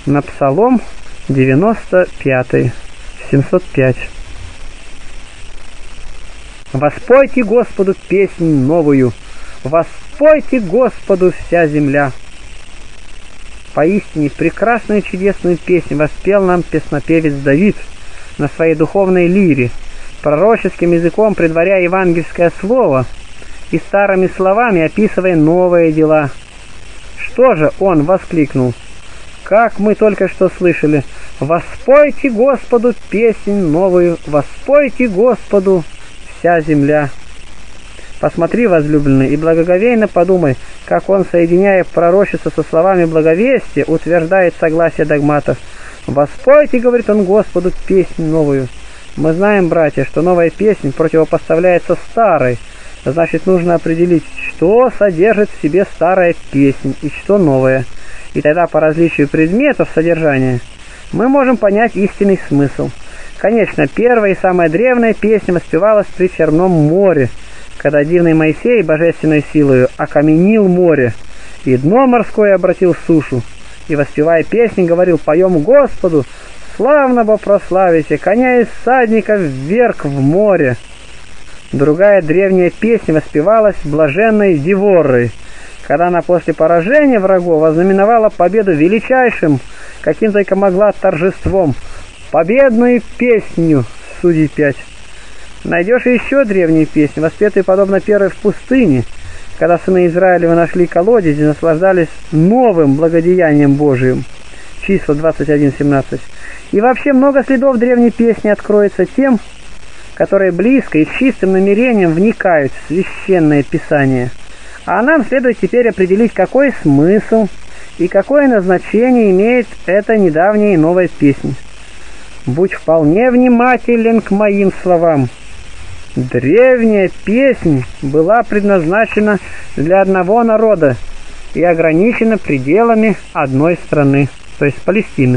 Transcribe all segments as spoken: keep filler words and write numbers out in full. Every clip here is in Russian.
на Псалом девяносто пятый, семьсот пять. «Воспойте Господу песнь новую, воспойте Господу вся земля». Поистине прекрасную чудесную песнь воспел нам песнопевец Давид на своей духовной лире, пророческим языком предваряя евангельское слово и старыми словами описывая новые дела. Что же он воскликнул? Как мы только что слышали: «Воспойте Господу песнь новую, воспойте Господу вся земля». Посмотри, возлюбленный, и благоговейно подумай, как он, соединяя пророчество со словами благовестия, утверждает согласие догматов. «Воспойте, — говорит он, — Господу песнь новую». Мы знаем, братья, что новая песня противопоставляется старой. Значит, нужно определить, что содержит в себе старая песня и что новая. И тогда по различию предметов содержания мы можем понять истинный смысл. Конечно, первая и самая древняя песня воспевалась при Черном море, когда дивный Моисей божественной силою окаменил море, и дно морское обратил в сушу, и, воспевая песни, говорил: «Поем Господу, славно бы прославите, коня и всадника вверх в море». Другая древняя песня воспевалась блаженной Деворой, когда она после поражения врагов ознаменовала победу величайшим, каким только могла, торжеством, победную песню, Судей пять. Найдешь еще древние песни, воспетые подобно первой в пустыне, когда сыны Израилева нашли колодец и наслаждались новым благодеянием Божиим. Числа двадцать один семнадцать. И вообще много следов древней песни откроется тем, которые близко и с чистым намерением вникают в священное Писание. А нам следует теперь определить, какой смысл и какое назначение имеет эта недавняя и новая песня. Будь вполне внимателен к моим словам. Древняя песнь была предназначена для одного народа и ограничена пределами одной страны, то есть Палестины.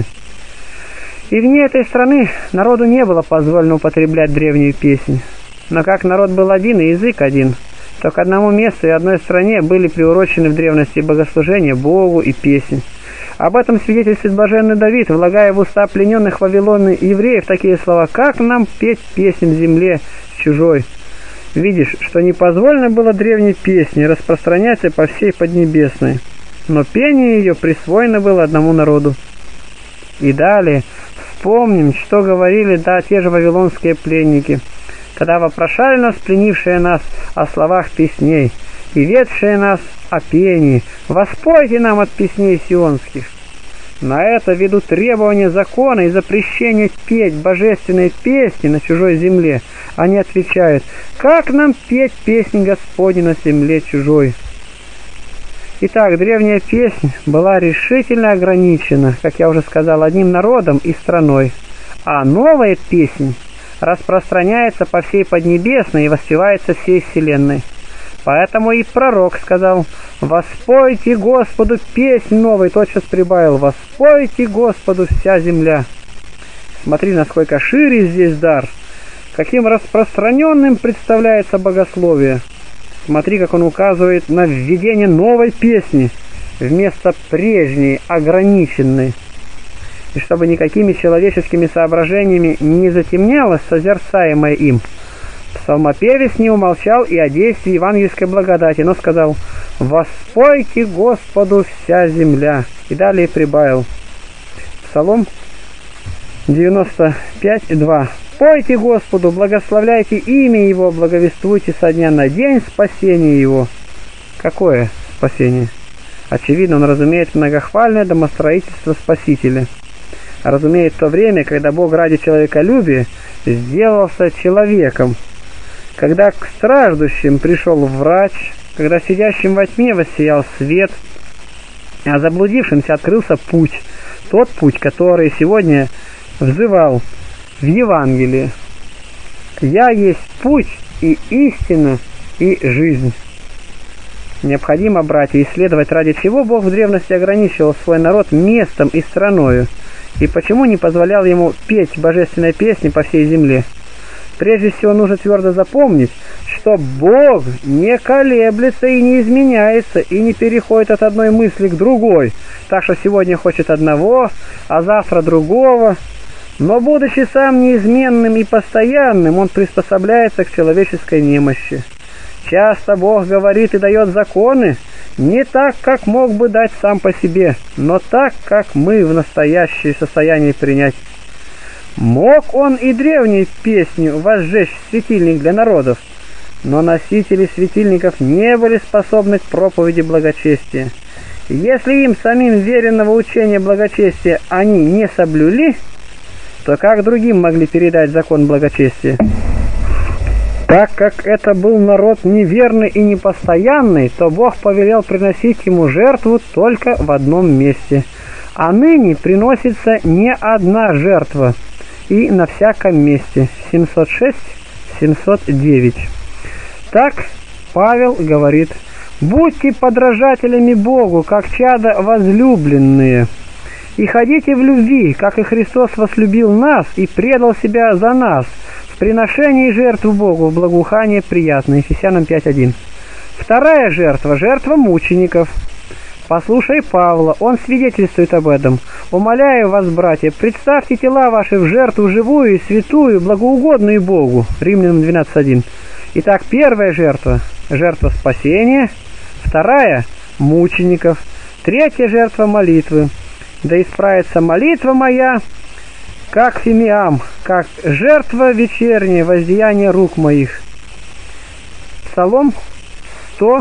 И вне этой страны народу не было позволено употреблять древнюю песнь. Но как народ был один и язык один, то к одному месту и одной стране были приурочены в древности богослужения Богу и песни. Об этом свидетельствует блаженный Давид, влагая в уста плененных Вавилоны евреев такие слова: «Как нам петь песнь в земле чужой?» Видишь, что не позволено было древней песне распространяться по всей Поднебесной, но пение ее присвоено было одному народу. И далее вспомним, что говорили да те же вавилонские пленники, когда вопрошали нас, пленившие нас, о словах песней, и ведшие нас о пении: «Воспойте нам от песней сионских». На это ввиду требования закона и запрещения петь божественные песни на чужой земле, они отвечают: «Как нам петь песни Господни на земле чужой?» Итак, древняя песня была решительно ограничена, как я уже сказал, одним народом и страной, а новая песня распространяется по всей Поднебесной и воспевается всей вселенной. Поэтому и пророк сказал: «Воспойте Господу песнь новую», тотчас прибавил: «Воспойте Господу вся земля». Смотри, насколько шире здесь дар, каким распространенным представляется богословие. Смотри, как он указывает на введение новой песни вместо прежней, ограниченной. И чтобы никакими человеческими соображениями не затемнялось созерцаемое им, псалмопевец не умолчал и о действии евангельской благодати, но сказал: «Воспойте Господу вся земля». И далее прибавил. Псалом девяносто пять два. «Пойте Господу, благословляйте имя Его, благовествуйте со дня на день спасения Его». Какое спасение? Очевидно, он разумеет многохвальное домостроительство Спасителя. Разумеет то время, когда Бог ради человеколюбия сделался человеком, когда к страждущим пришел врач, когда сидящим во тьме воссиял свет, а заблудившимся открылся путь, тот путь, который сегодня взывал в Евангелии: «Я есть путь и истина и жизнь». Необходимо, братья, исследовать, ради чего Бог в древности ограничивал свой народ местом и страною, и почему не позволял ему петь божественные песни по всей земле. Прежде всего нужно твердо запомнить, что Бог не колеблется и не изменяется, и не переходит от одной мысли к другой, так что сегодня хочет одного, а завтра другого. Но, будучи сам неизменным и постоянным, он приспособляется к человеческой немощи. Часто Бог говорит и дает законы не так, как мог бы дать сам по себе, но так, как мы в настоящее состоянии принять. Мог он и древней песню возжечь светильник для народов, но носители светильников не были способны к проповеди благочестия. Если им самим веренного учения благочестия они не соблюли, то как другим могли передать закон благочестия? Так как это был народ неверный и непостоянный, то Бог повелел приносить ему жертву только в одном месте. А ныне приносится не одна жертва, и на всяком месте. семьсот шесть семьсот девять. Так Павел говорит: «Будьте подражателями Богу, как чада возлюбленные, и ходите в любви, как и Христос возлюбил нас и предал себя за нас, в приношении жертву Богу, в благоухание приятное». Ефесянам пять один. Вторая жертва – жертва мучеников. Послушай Павла, он свидетельствует об этом. «Умоляю вас, братья, представьте тела ваши в жертву живую и святую, благоугодную Богу». Римлянам двенадцать один. Итак, первая жертва – жертва спасения, вторая – мучеников, третья жертва – молитвы. «Да исправится молитва моя, как фимиам, как жертва вечерняя, воздеяние рук моих». Псалом сто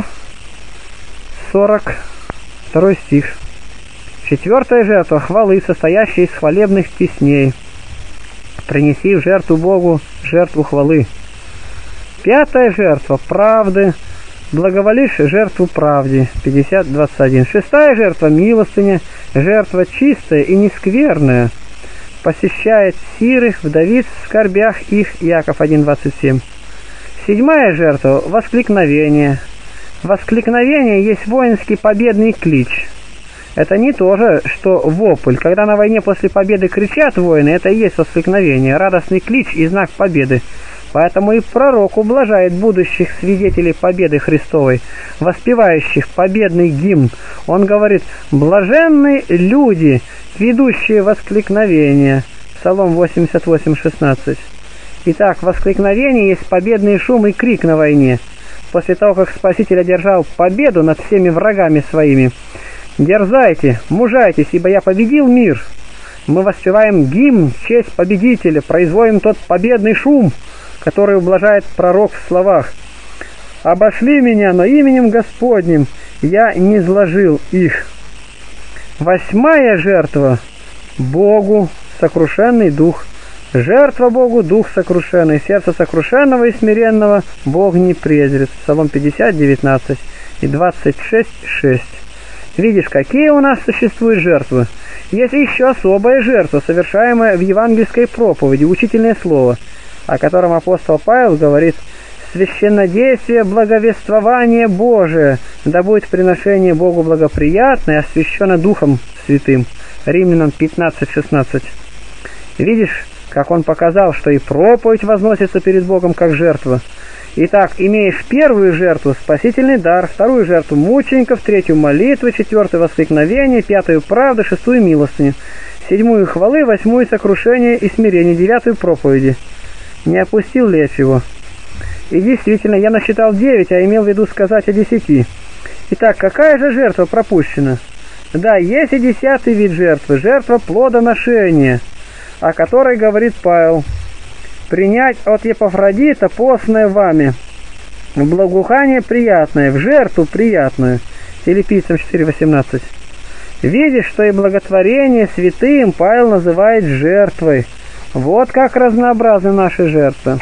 сорок второй стих. Четвертая жертва хвалы, состоящая из хвалебных песней. «Принеси в жертву Богу жертву хвалы». Пятая жертва правды. «Благоволишь жертву правде». пятьдесят двадцать один. Шестая жертва милостыня, жертва чистая и нескверная. «Посещает сирых, вдовиц в скорбях их». Яков один двадцать семь. Седьмая жертва воскликновение. Воскликновение есть воинский победный клич. Это не то же, что вопль. Когда на войне после победы кричат воины, это и есть воскликновение, радостный клич и знак победы. Поэтому и пророк ублажает будущих свидетелей победы Христовой, воспевающих победный гимн. Он говорит: «Блаженны люди, ведущие воскликновения». Псалом восемьдесят восемь шестнадцать. Итак, воскликновение есть победный шум и крик на войне. После того, как Спаситель одержал победу над всеми врагами своими: «Дерзайте, мужайтесь, ибо я победил мир». Мы воспеваем гимн в честь победителя, производим тот победный шум, который ублажает пророк в словах: «Обошли меня, но именем Господним я не зложил их». Восьмая жертва Богу сокрушенный дух. Жертва Богу дух сокрушенный, сердце сокрушенного и смиренного Бог не презрит. Псалом пятьдесят девятнадцать и двадцать шесть шесть. Видишь, какие у нас существуют жертвы. Есть еще особая жертва, совершаемая в евангельской проповеди, учительное слово, о котором апостол Павел говорит: «Священнодействие, благовествование Божие, да будет приношение Богу благоприятное, освящено Духом Святым». Римлянам пятнадцать шестнадцать. Видишь, как он показал, что и проповедь возносится перед Богом как жертва. Итак, имеешь первую жертву – спасительный дар, вторую жертву – мучеников, третью – молитвы, четвертую – воскликновение, пятую – правду, шестую – милостыню, седьмую – хвалы, восьмую – сокрушение и смирение, девятую – проповеди. Не опустил ли я чего? И действительно, я насчитал девять, а имел в виду сказать о десяти. Итак, какая же жертва пропущена? Да, есть и десятый вид жертвы – жертва плодоношения, о которой говорит Павел: «Принять от Епафродита постное вами, в благоухание приятное, в жертву приятную». Филиппийцам четыре восемнадцать. Видишь, что и благотворение святым Павел называет жертвой. Вот как разнообразны наши жертвы.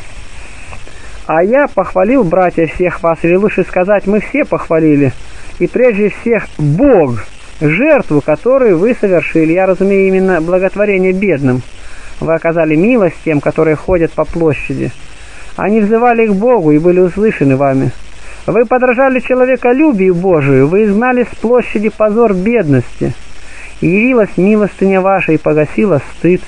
А я похвалил, братья, всех вас, или лучше сказать, мы все похвалили, и прежде всех Бог, жертву, которую вы совершили. Я разумею именно благотворение бедным. Вы оказали милость тем, которые ходят по площади. Они взывали к Богу и были услышаны вами. Вы подражали человеколюбию Божию, вы изгнали с площади позор бедности. И явилась милостыня ваша и погасила стыд.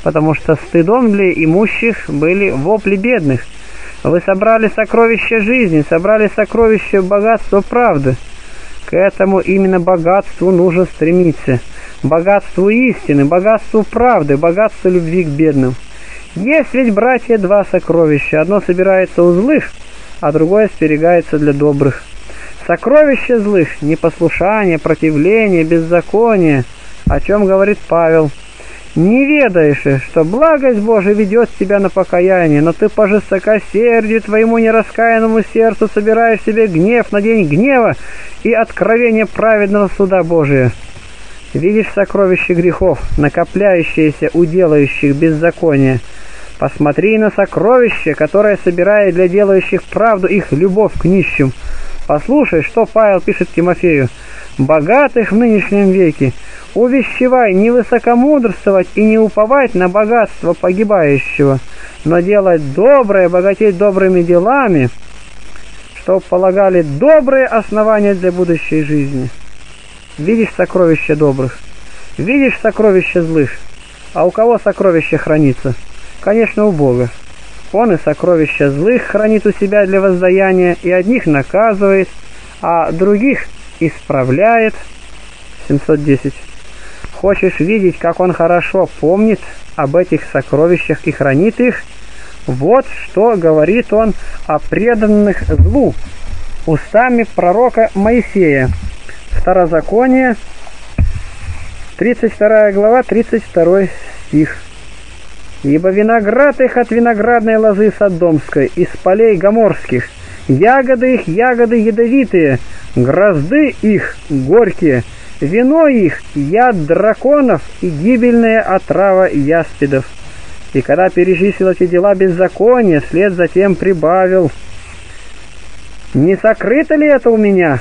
потому что стыдом для имущих были вопли бедных. Вы собрали сокровища жизни, собрали сокровища богатства правды. К этому именно богатству нужно стремиться. Богатству истины, богатству правды, богатству любви к бедным. Есть ведь, братья, два сокровища. Одно собирается у злых, а другое сберегается для добрых. Сокровища злых – непослушание, противление, беззаконие, о чем говорит Павел. Не ведаешь, что благость Божия ведет тебя на покаяние, но ты по жестокосердию твоему нераскаянному сердцу собираешь себе гнев на день гнева и откровение праведного суда Божия. Видишь сокровища грехов, накопляющиеся у делающих беззаконие. Посмотри на сокровище, которое собирает для делающих правду их любовь к нищим. Послушай, что Павел пишет Тимофею. «Богатых в нынешнем веке увещевай не высокомудрствовать и не уповать на богатство погибающего, но делать доброе, богатеть добрыми делами, чтобы полагали добрые основания для будущей жизни». Видишь сокровища добрых, видишь сокровища злых. А у кого сокровище хранится? Конечно, у Бога. Он и сокровища злых хранит у себя для воздаяния, и одних наказывает, а других исправляет. семьсот десять. Хочешь видеть, как он хорошо помнит об этих сокровищах и хранит их? Вот что говорит он о преданных злу устами пророка Моисея. Второзаконие, тридцать вторая глава, тридцать второй стих. «Ибо виноград их от виноградной лозы Содомской, из полей Гоморских, ягоды их, ягоды ядовитые, грозды их горькие, вино их, яд драконов и гибельная отрава яспидов». И когда перечислил эти дела беззакония, вслед затем прибавил: «Не сокрыто ли это у меня?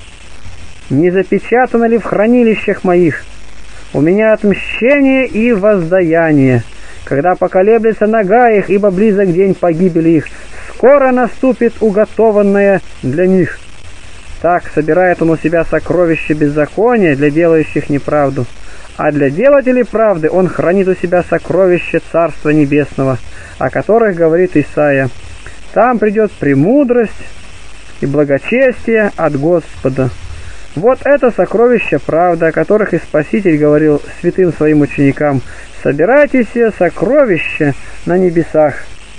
Не запечатано ли в хранилищах моих? У меня отмщение и воздаяние, когда поколеблется нога их, ибо близок день погибели их, скоро наступит уготованное для них». Так собирает он у себя сокровища беззакония для делающих неправду, а для делателей правды он хранит у себя сокровища Царства Небесного, о которых говорит Исаия: «Там придет премудрость и благочестие от Господа». Вот это сокровища правды, о которых и Спаситель говорил святым своим ученикам: «Собирайте себе сокровища на небесах».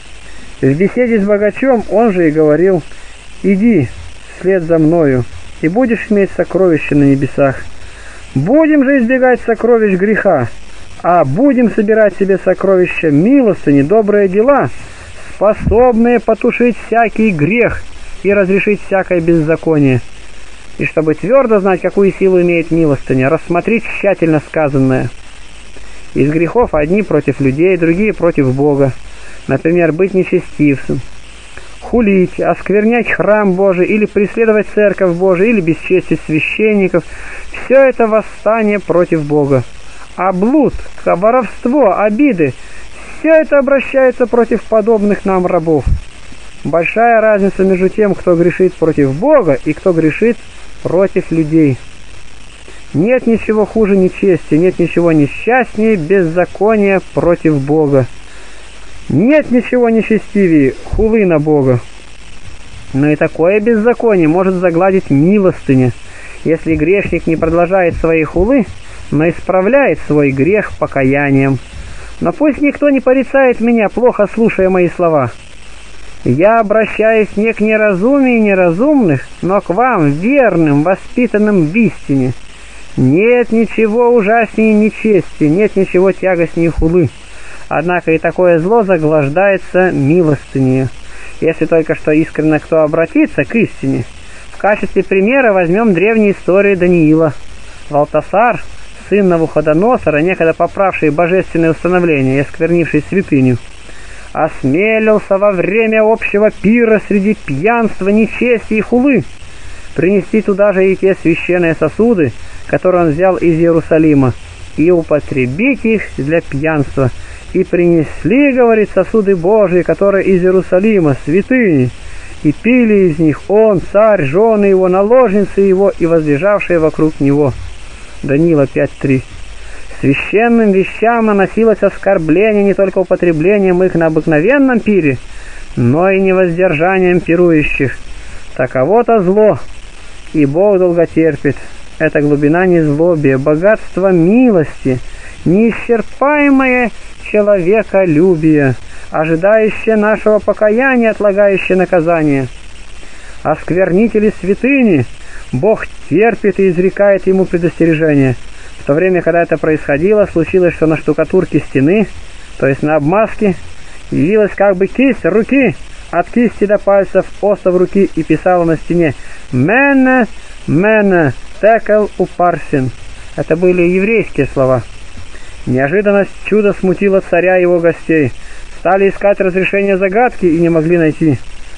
В беседе с богачом он же и говорил: «Иди вслед за мною, и будешь иметь сокровища на небесах». Будем же избегать сокровищ греха, а будем собирать себе сокровища милостыни, добрые дела, способные потушить всякий грех и разрешить всякое беззаконие. И чтобы твердо знать, какую силу имеет милостыня, рассмотреть тщательно сказанное. Из грехов одни против людей, другие против Бога. Например, быть нечестивцем, хулить, осквернять храм Божий, или преследовать церковь Божию, или бесчестить священников. Все это восстание против Бога. А блуд, воровство, обиды – все это обращается против подобных нам рабов. Большая разница между тем, кто грешит против Бога, и кто грешит против людей. Нет ничего хуже нечестия, нет ничего несчастнее беззакония против Бога. Нет ничего нечестивее хулы на Бога. Но и такое беззаконие может загладить милостыня, если грешник не продолжает своей хулы, но исправляет свой грех покаянием. Но пусть никто не порицает меня, плохо слушая мои слова. Я обращаюсь не к неразумию неразумных, но к вам, верным, воспитанным в истине. Нет ничего ужаснее нечести, нет ничего тягостнее хулы. Однако и такое зло заглаждается милостынею, если только что искренне кто обратится к истине. В качестве примера возьмем древнюю историю Даниила. Валтасар, сын Навуходоносора, некогда поправший божественное установление и осквернивший святыню, осмелился во время общего пира среди пьянства, нечестия и хулы принести туда же и те священные сосуды, которые он взял из Иерусалима, и употребить их для пьянства. И принесли, говорит, сосуды Божии, которые из Иерусалима, святыни, и пили из них он, царь, жены его, наложницы его и возлежавшие вокруг него. Даниила пять три. Священным вещам наносилось оскорбление не только употреблением их на обыкновенном пире, но и невоздержанием пирующих. Таково-то зло, и Бог долго терпит. Это глубина незлобия, богатство милости, неисчерпаемое человеколюбие, ожидающее нашего покаяния, отлагающее наказание. Осквернители святыни, Бог терпит и изрекает ему предостережение. В то время, когда это происходило, случилось, что на штукатурке стены, то есть на обмазке, явилась как бы кисть руки, от кисти до пальцев остов руки, и писала на стене «Мене, мене, текел упарсин». Это были еврейские слова. Неожиданность чуда смутила царя и его гостей. Стали искать разрешение загадки и не могли найти.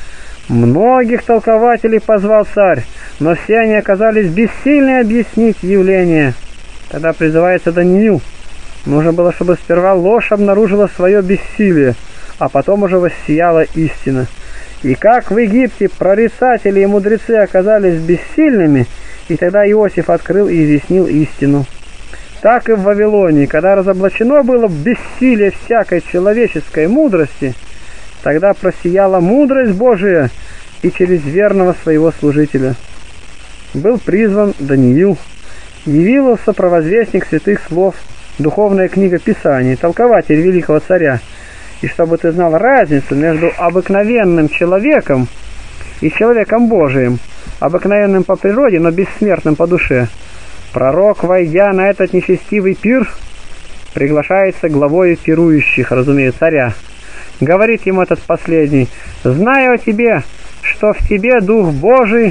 Многих толкователей позвал царь, но все они оказались бессильны объяснить явление. Тогда призывается Даниил. Нужно было, чтобы сперва ложь обнаружила свое бессилие, а потом уже воссияла истина. И как в Египте прорицатели и мудрецы оказались бессильными, и тогда Иосиф открыл и изъяснил истину, так и в Вавилонии, когда разоблачено было бессилие всякой человеческой мудрости, тогда просияла мудрость Божия и через верного своего служителя. Был призван Даниил, явился провозвестник святых слов, духовная книга Писаний, толкователь великого царя. И чтобы ты знал разницу между обыкновенным человеком и человеком Божиим, обыкновенным по природе, но бессмертным по душе, пророк, войдя на этот нечестивый пир, приглашается главою пирующих, разумеется, царя. Говорит ему этот последний: «Знаю о тебе, что в тебе Дух Божий.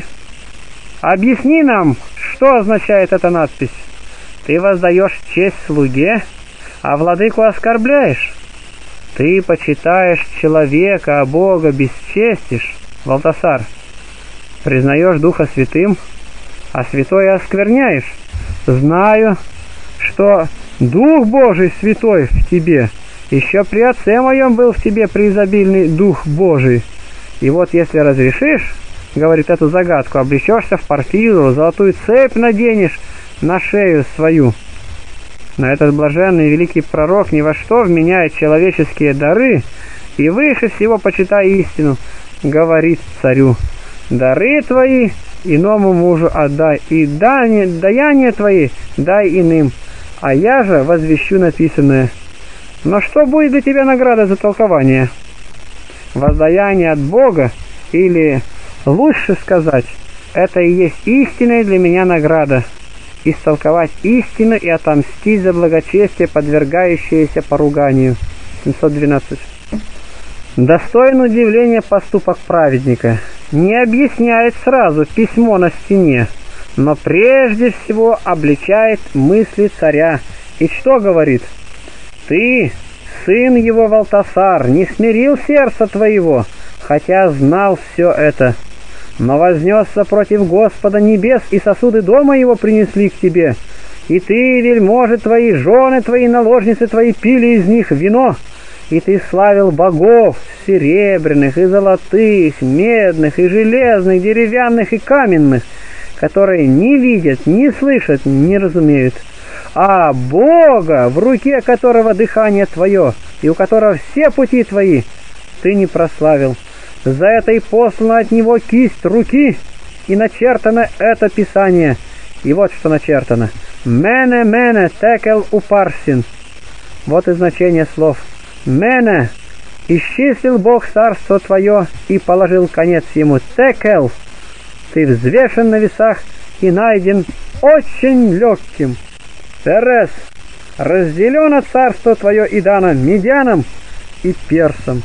Объясни нам, что означает эта надпись? Ты воздаешь честь слуге, а владыку оскорбляешь. Ты почитаешь человека, а Бога бесчестишь, Валтасар. Признаешь Духа Святым, а святое оскверняешь. Знаю, что Дух Божий святой в тебе. Еще при отце моем был в тебе преизобильный Дух Божий. И вот если разрешишь, — говорит, — эту загадку, облечешься в парфиру, золотую цепь наденешь на шею свою». Но этот блаженный великий пророк ни во что вменяет человеческие дары и выше всего почитай истину, говорит царю: «Дары твои иному мужу отдай, и дание, даяние твои дай иным, а я же возвещу написанное». Но что будет для тебя награда за толкование? Воздаяние от Бога, или, лучше сказать, это и есть истинная для меня награда. Истолковать истину и отомстить за благочестие, подвергающееся поруганию. семьсот двенадцать. Достоин удивления поступок праведника. Не объясняет сразу письмо на стене, но прежде всего обличает мысли царя. И что говорит? «Ты, сын его Валтасар, не смирил сердца твоего, хотя знал все это, но вознесся против Господа небес, и сосуды дома его принесли к тебе. И ты, вельможи твои, жены твои, наложницы твои пили из них вино, и ты славил богов серебряных и золотых, медных и железных, деревянных и каменных, которые не видят, не слышат, не разумеют. А Бога, в руке которого дыхание твое, и у которого все пути твои, ты не прославил. За это и послана от него кисть руки, и начертано это писание». И вот что начертано: «Мене, мене, текел упарсин». Вот и значение слов. «Мене» — исчислил Бог царство твое и положил конец ему. «Текел» — ты взвешен на весах и найден очень легким. «Перес» — разделено царство твое и дано медянам и персам.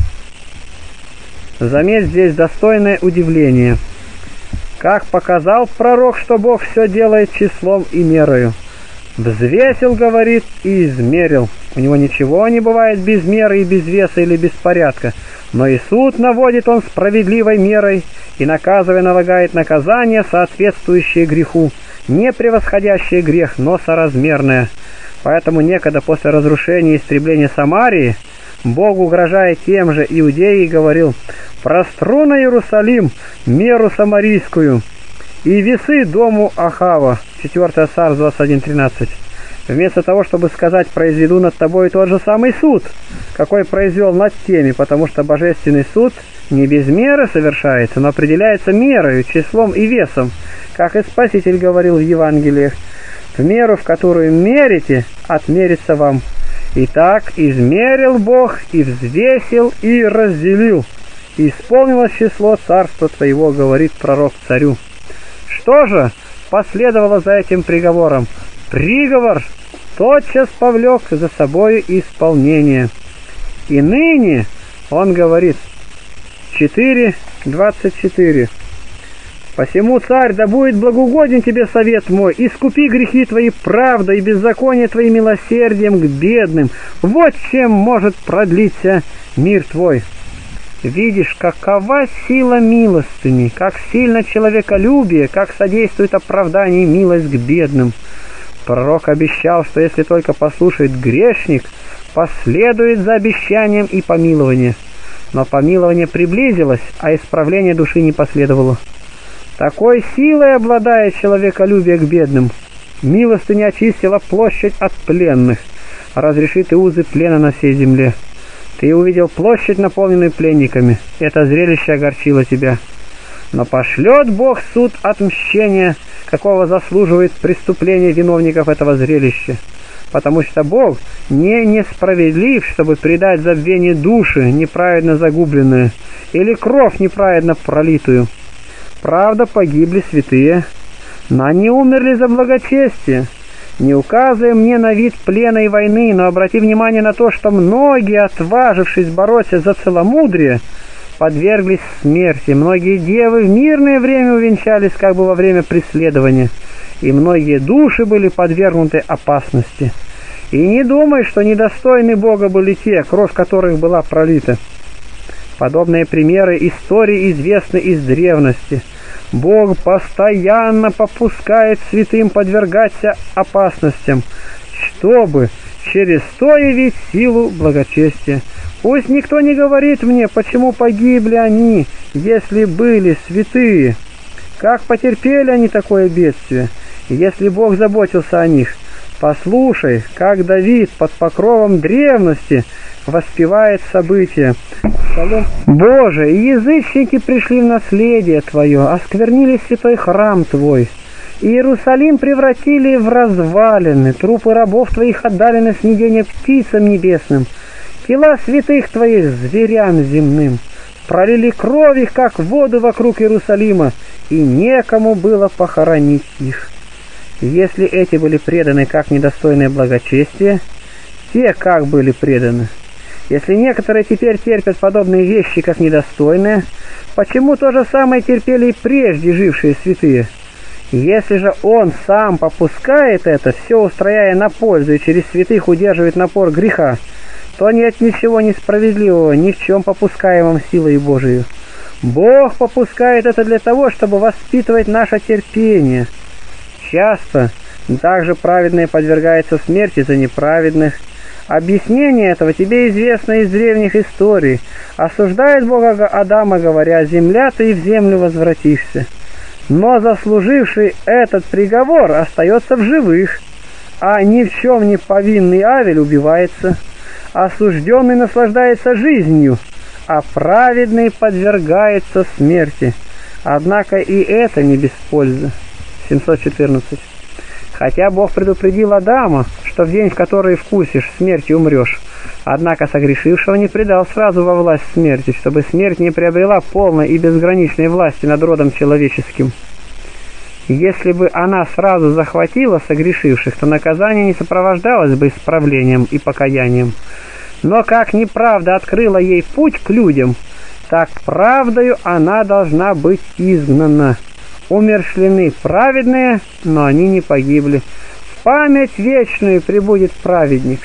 Заметь здесь достойное удивление. Как показал пророк, что Бог все делает числом и мерою. Взвесил, говорит, и измерил. У него ничего не бывает без меры и без веса или без порядка. Но и суд наводит он справедливой мерой, и, наказывая, налагает наказание, соответствующее греху, не превосходящее грех, но соразмерное. Поэтому некогда после разрушения и истребления Самарии Бог, угрожая тем же Иудеи, говорил: «Простру на Иерусалим меру самарийскую и весы дому Ахава». четвёртое Царств двадцать один тринадцать. вместо того, чтобы сказать «произведу над тобой тот же самый суд», какой произвел над теми, потому что божественный суд не без меры совершается, но определяется мерою, числом и весом, как и Спаситель говорил в Евангелиях: «В меру, в которую мерите, отмерится вам». Итак, измерил Бог, и взвесил, и разделил. И исполнилось число царства твоего, говорит пророк царю. Что же последовало за этим приговором? Приговор тотчас повлек за собой исполнение. И ныне, он говорит, четыре двадцать четыре. «Посему, царь, да будет благоугоден тебе совет мой, искупи грехи твои правдой и беззаконие твои милосердием к бедным. Вот чем может продлиться мир твой». Видишь, какова сила милостыни, как сильно человеколюбие, как содействует оправданию милость к бедным. Пророк обещал, что если только послушает грешник, последует за обещанием и помилование. Но помилование приблизилось, а исправление души не последовало. Такой силой обладает человеколюбие к бедным. Милостыня очистила площадь от пленных, разрешит и узы плена на всей земле. Ты увидел площадь, наполненную пленниками. Это зрелище огорчило тебя. Но пошлет Бог суд отмщения, какого заслуживает преступление виновников этого зрелища. Потому что Бог не несправедлив, чтобы предать забвению души, неправедно загубленную, или кровь неправедно пролитую. Правда, погибли святые, но они умерли за благочестие. Не указывай мне на вид плена и войны, но обрати внимание на то, что многие, отважившись бороться за целомудрие, подверглись смерти. Многие девы в мирное время увенчались как бы во время преследования, и многие души были подвергнуты опасности. И не думай, что недостойны Бога были те, кровь которых была пролита. Подобные примеры истории известны из древности. Бог постоянно попускает святым подвергаться опасностям, чтобы через то явить силу благочестия. Пусть никто не говорит мне, почему погибли они, если были святые. Как потерпели они такое бедствие, если Бог заботился о них? Послушай, как Давид под покровом древности воспевает события. «Боже, и язычники пришли в наследие Твое, осквернили святой храм Твой. Иерусалим превратили в развалины, трупы рабов Твоих отдали на снедение птицам небесным, тела святых Твоих зверям земным. Пролили кровь их, как воду вокруг Иерусалима, и некому было похоронить их». Если эти были преданы как недостойное благочестие, те как были преданы? Если некоторые теперь терпят подобные вещи как недостойные, почему то же самое терпели и прежде жившие святые? Если же он сам попускает это, все устрояя на пользу и через святых удерживает напор греха, то нет ничего несправедливого ни в чем попускаемом силой Божией. Бог попускает это для того, чтобы воспитывать наше терпение. Часто также праведные подвергаются смерти за неправедных. Объяснение этого тебе известно из древних историй. Осуждает Бога Адама, говоря: «Земля, ты и в землю возвратишься». Но заслуживший этот приговор остается в живых, а ни в чем не повинный Авель убивается. Осужденный наслаждается жизнью, а праведный подвергается смерти. Однако и это не без пользы. семьсот четырнадцать. Хотя Бог предупредил Адама, что в день, в который вкусишь смерти, умрешь, однако согрешившего не предал сразу во власть смерти, чтобы смерть не приобрела полной и безграничной власти над родом человеческим. Если бы она сразу захватила согрешивших, то наказание не сопровождалось бы исправлением и покаянием. Но как неправда открыла ей путь к людям, так правдою она должна быть изгнана. Умершлены праведные, но они не погибли. В память вечную пребудет праведник.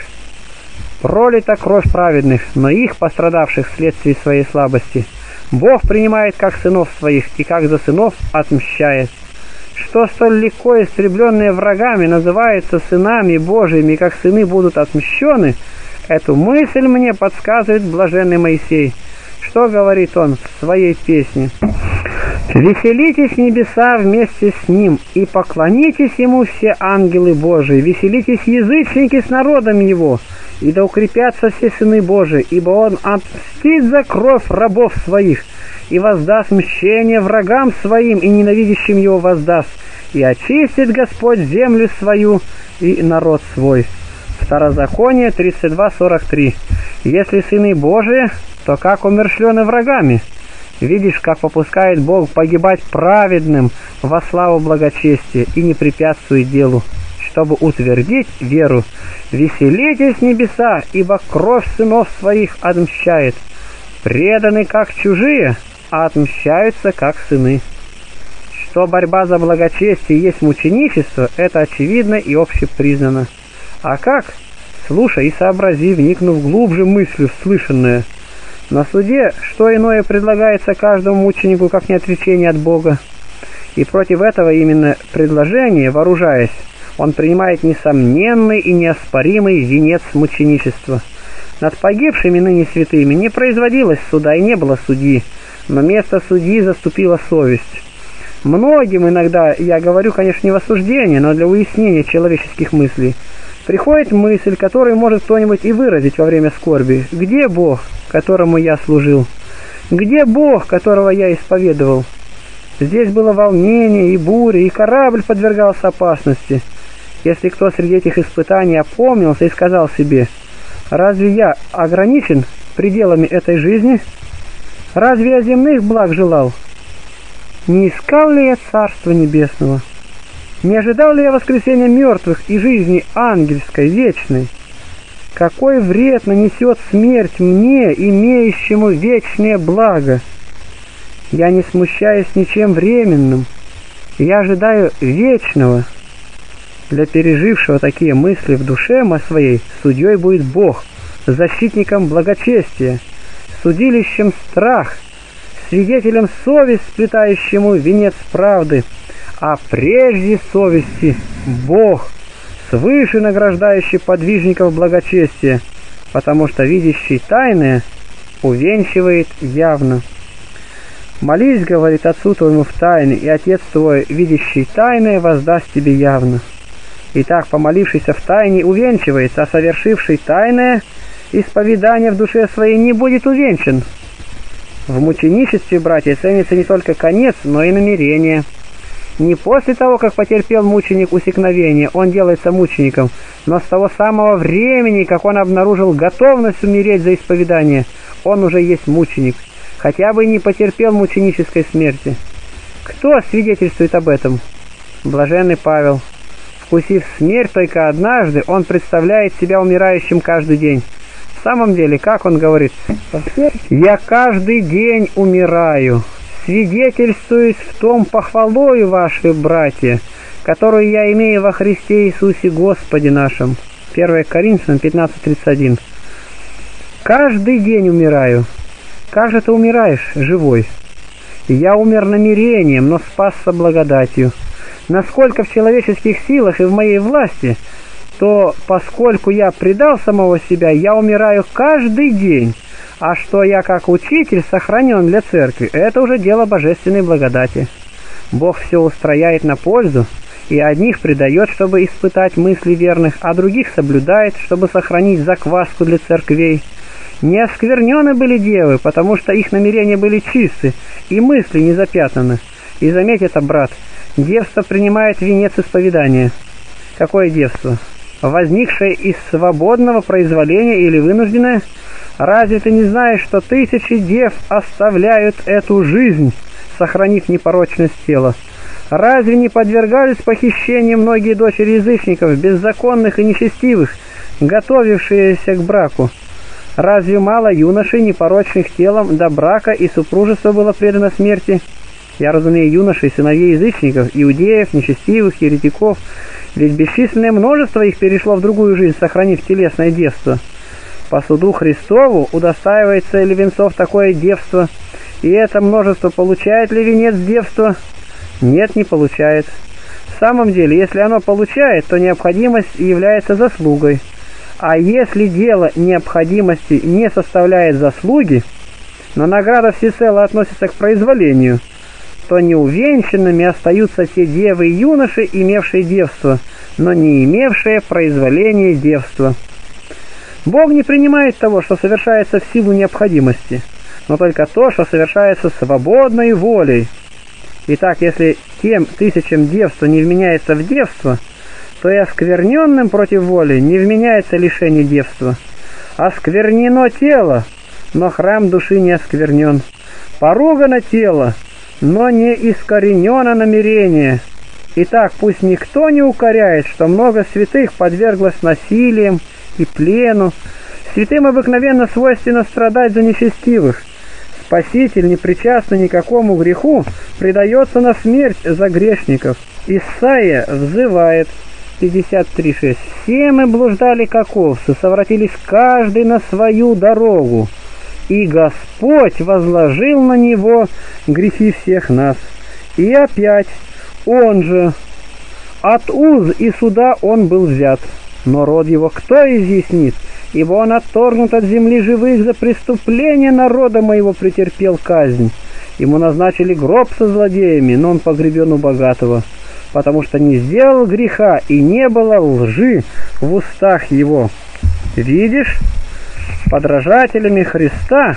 Пролита кровь праведных, но их, пострадавших вследствие своей слабости, Бог принимает как сынов своих и как за сынов отмщает. Что столь легко истребленные врагами называются сынами Божьими, как сыны будут отмщены, эту мысль мне подсказывает блаженный Моисей. Что говорит он в своей песне? Веселитесь, небеса, вместе с ним, и поклонитесь ему все ангелы Божии, веселитесь, язычники, с народом его, и да укрепятся все сыны Божии, ибо он отмстит за кровь рабов своих, и воздаст мщение врагам своим, и ненавидящим его воздаст, и очистит Господь землю свою и народ свой. Второзаконие тридцать два сорок три. Если сыны Божии, то как умерщвлены врагами? Видишь, как попускает Бог погибать праведным во славу благочестия и не препятствует делу, чтобы утвердить веру. Веселитесь, небеса, ибо кровь сынов своих отмщает. Преданы как чужие, а отмщаются как сыны. Что борьба за благочестие есть мученичество, это очевидно и общепризнано. А как? Слушай и сообрази, вникнув глубже мыслью в слышанное. На суде что иное предлагается каждому мученику, как не отречение от Бога? И против этого именно предложения, вооружаясь, он принимает несомненный и неоспоримый венец мученичества. Над погибшими ныне святыми не производилось суда и не было судьи, но место судьи заступила совесть. Многим иногда, я говорю, конечно, не в осуждении, но для уяснения человеческих мыслей, приходит мысль, которую может кто-нибудь и выразить во время скорби. Где Бог, которому я служил? Где Бог, которого я исповедовал? Здесь было волнение и буря, и корабль подвергался опасности. Если кто среди этих испытаний опомнился и сказал себе: «Разве я ограничен пределами этой жизни? Разве я земных благ желал? Не искал ли я Царства Небесного? Не ожидал ли я воскресения мертвых и жизни ангельской, вечной? Какой вред нанесет смерть мне, имеющему вечное благо? Я не смущаюсь ничем временным, я ожидаю вечного». Для пережившего такие мысли в душе своей судьей будет Бог, защитником благочестия, судилищем страх, свидетелем совесть, сплетающему венец правды, а прежде совести Бог, свыше награждающий подвижников благочестия, потому что видящий тайное увенчивает явно. «Молись, — говорит, — Отцу твоему в тайне, и Отец твой, видящий тайное, воздаст тебе явно». Итак, помолившийся в тайне увенчивается, а совершивший тайное исповедание в душе своей не будет увенчан. В мученичестве, братья, ценится не только конец, но и намерение. Не после того, как потерпел мученик усекновение, он делается мучеником, но с того самого времени, как он обнаружил готовность умереть за исповедание, он уже есть мученик, хотя бы и не потерпел мученической смерти. Кто свидетельствует об этом? Блаженный Павел. Вкусив смерть только однажды, он представляет себя умирающим каждый день. В самом деле, как он говорит: «Я каждый день умираю, свидетельствуюсь в том похвалою вашей, братья, которую я имею во Христе Иисусе Господе нашем». первое Коринфянам пятнадцать тридцать один. «Каждый день умираю». Как же ты умираешь, живой? Я умер намерением, но спасся благодатью. Насколько в человеческих силах и в моей власти, то, поскольку я предал самого себя, я умираю каждый день, а что я как учитель сохранен для церкви, это уже дело божественной благодати. Бог все устрояет на пользу, и одних предает, чтобы испытать мысли верных, а других соблюдает, чтобы сохранить закваску для церквей. Не осквернены были девы, потому что их намерения были чисты, и мысли не запятнаны. И заметь это, брат, девство принимает венец исповедания. Какое девство? Возникшее из свободного произволения или вынужденное? Разве ты не знаешь, что тысячи дев оставляют эту жизнь, сохранив непорочность тела? Разве не подвергались похищению многие дочери язычников, беззаконных и нечестивых, готовившиеся к браку? Разве мало юношей, непорочных телом, до брака и супружества было предано смерти? Я разумею юношей, сыновей язычников, иудеев, нечестивых, еретиков, ведь бесчисленное множество их перешло в другую жизнь, сохранив телесное девство. По суду Христову удостаивается ли венцов такое девство, и это множество получает ли венец девства? Нет, не получает. В самом деле, если оно получает, то необходимость является заслугой. А если дело необходимости не составляет заслуги, но награда всецело относится к произволению, то неувенчанными остаются те девы и юноши, имевшие девство, но не имевшие произволения девства. Бог не принимает того, что совершается в силу необходимости, но только то, что совершается свободной волей. Итак, если тем тысячам девства не вменяется в девство, то и оскверненным против воли не вменяется лишение девства. Осквернено тело, но храм души не осквернен. Поругано тело, но не искоренено намерение. Итак, пусть никто не укоряет, что много святых подверглось насилием и плену. Святым обыкновенно свойственно страдать за нечестивых. Спаситель, не причастный никакому греху, предается на смерть за грешников. Исайя взывает, пятьдесят три шесть. «Все мы блуждали, как овцы, совратились каждый на свою дорогу, и Господь возложил на него грехи всех нас». И опять, он же, от уз и суда он был взят, но род его кто изъяснит? Ибо он отторгнут от земли живых, за преступление народа моего претерпел казнь. Ему назначили гроб со злодеями, но он погребен у богатого, потому что не сделал греха, и не было лжи в устах его. Видишь, подражателями Христа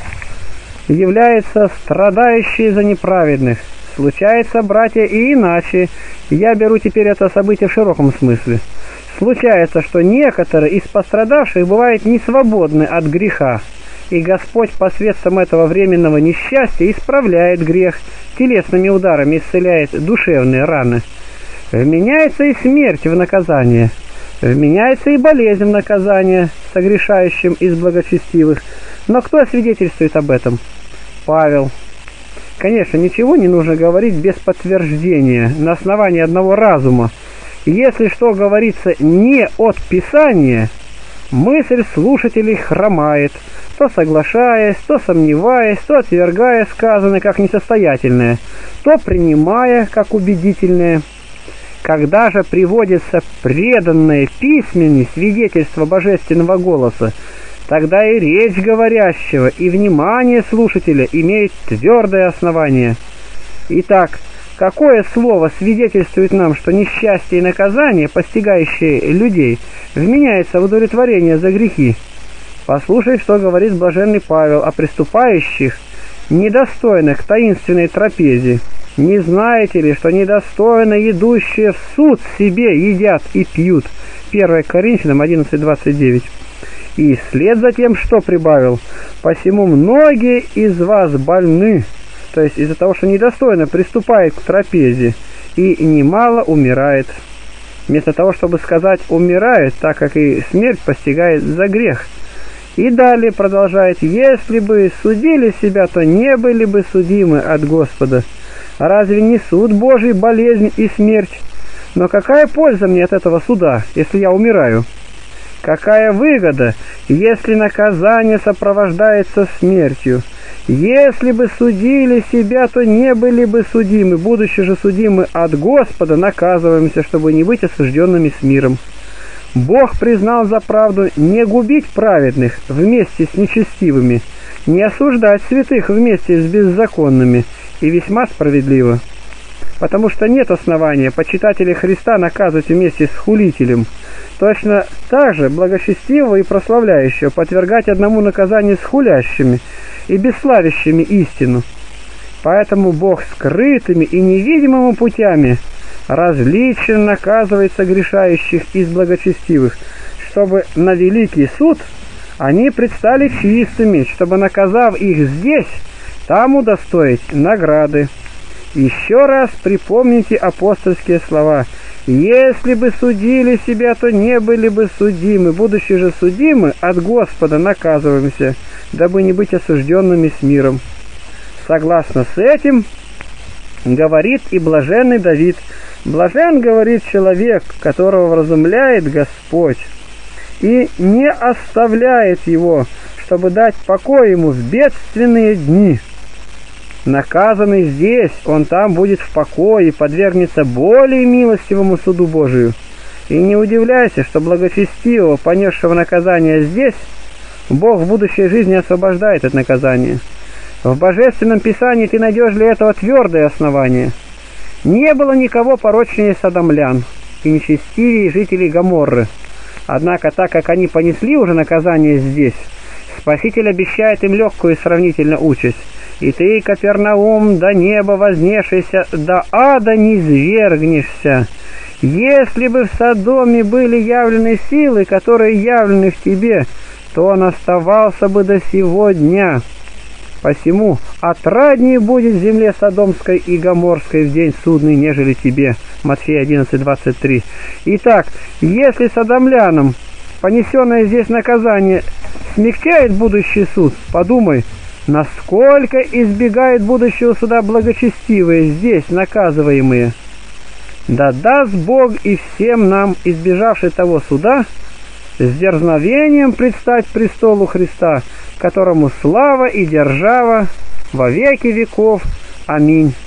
являются страдающие за неправедных. Случается, братья, и иначе. Я беру теперь это событие в широком смысле. Случается, что некоторые из пострадавших бывают несвободны от греха, и Господь посредством этого временного несчастья исправляет грех, телесными ударами исцеляет душевные раны. Вменяется и смерть в наказание, вменяется и болезнь в наказание согрешающим из благочестивых. Но кто свидетельствует об этом? Павел. Конечно, ничего не нужно говорить без подтверждения, на основании одного разума. Если что говорится не от Писания, мысль слушателей хромает, то соглашаясь, то сомневаясь, то отвергая сказанное как несостоятельное, то принимая как убедительное. Когда же приводится преданное письменное свидетельство божественного голоса, тогда и речь говорящего, и внимание слушателя имеют твердое основание. Итак, какое слово свидетельствует нам, что несчастье и наказание, постигающие людей, вменяется в удовлетворение за грехи? Послушай, что говорит блаженный Павел о приступающих, недостойных таинственной трапезе. «Не знаете ли, что недостойно идущие в суд себе едят и пьют?» первое Коринфянам одиннадцать двадцать девять. И вслед за тем, что прибавил: «Посему многие из вас больны», то есть из-за того, что недостойно приступает к трапезе, и немало умирает. Вместо того, чтобы сказать «умирает», так как и смерть постигает за грех. И далее продолжает: «Если бы судили себя, то не были бы судимы от Господа. Разве не суд Божий болезнь и смерть? Но какая польза мне от этого суда, если я умираю? Какая выгода, если наказание сопровождается смертью? Если бы судили себя, то не были бы судимы, будучи же судимы от Господа, наказываемся, чтобы не быть осужденными с миром. Бог признал за правду не губить праведных вместе с нечестивыми, не осуждать святых вместе с беззаконными, и весьма справедливо. Потому что нет основания почитателей Христа наказывать вместе с хулителем, точно так же благочестивого и прославляющего подвергать одному наказанию с хулящими и бесславящими истину. Поэтому Бог скрытыми и невидимыми путями различно наказывает согрешающих из благочестивых, чтобы на великий суд они предстали чистыми, чтобы, наказав их здесь, там удостоить награды. Еще раз припомните апостольские слова: «Если бы судили себя, то не были бы судимы, будучи же судимы, от Господа наказываемся, дабы не быть осужденными с миром». Согласно с этим говорит и блаженный Давид: «Блажен, говорит, человек, которого вразумляет Господь, и не оставляет его, чтобы дать покой ему в бедственные дни. Наказанный здесь, он там будет в покое и подвергнется более милостивому суду Божию. И не удивляйся, что благочестивого, понесшего наказание здесь, Бог в будущей жизни освобождает от наказания. В Божественном Писании ты найдешь для этого твердое основание. Не было никого порочнее содомлян и нечестивее жителей Гоморры. Однако, так как они понесли уже наказание здесь, Спаситель обещает им легкую сравнительно участь. И ты, Капернаум, до неба вознесшийся, до ада не низвергнешься. Если бы в Содоме были явлены силы, которые явлены в тебе, то он оставался бы до сего дня. Посему отраднее будет в земле Содомской и Гоморской в день судный, нежели тебе. Матфея одиннадцать двадцать три. Итак, если содомлянам понесенное здесь наказание смягчает будущий суд, подумай, насколько избегает будущего суда благочестивые здесь наказываемые. Да даст Бог и всем нам, избежавши того суда, с дерзновением предстать престолу Христа, которому слава и держава во веки веков. Аминь.